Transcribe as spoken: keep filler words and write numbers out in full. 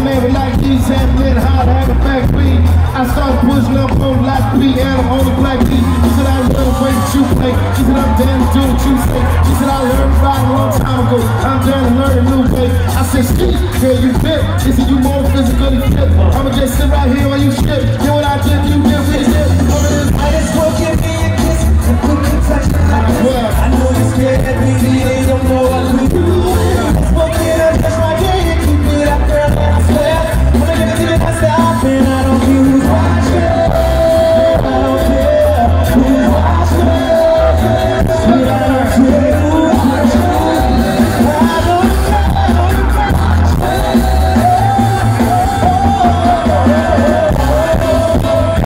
man, but like these happening hard, have a back beat. I started pushing up on like P and I'm on the black beat. She said I love the way that you play. She said I'm down to do what you say. She said I learned right a long time ago. I'm down to learn a new way. I said, Ski, girl, you fit. She said you more physically fit. I'ma just sit right here while you shit. You know what I did? You